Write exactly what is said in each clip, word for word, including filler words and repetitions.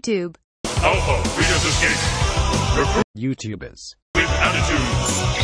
YouTube. Alpha, Reader's Escape. Recruit YouTubers with attitudes.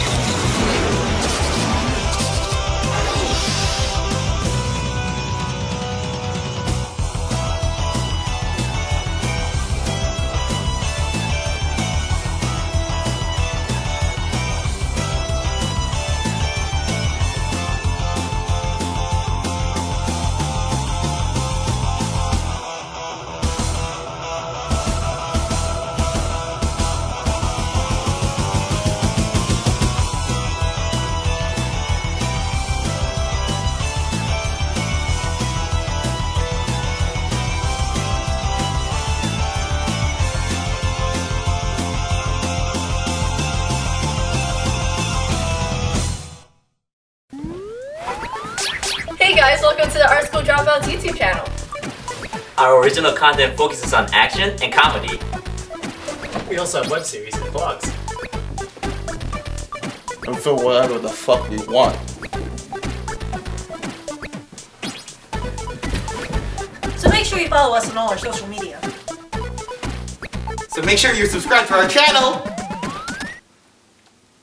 Hey guys, welcome to the Our School Dropouts YouTube channel. Our original content focuses on action and comedy. We also have web series and blogs. And feel whatever the fuck we want. So make sure you follow us on all our social media. So make sure you subscribe to our channel.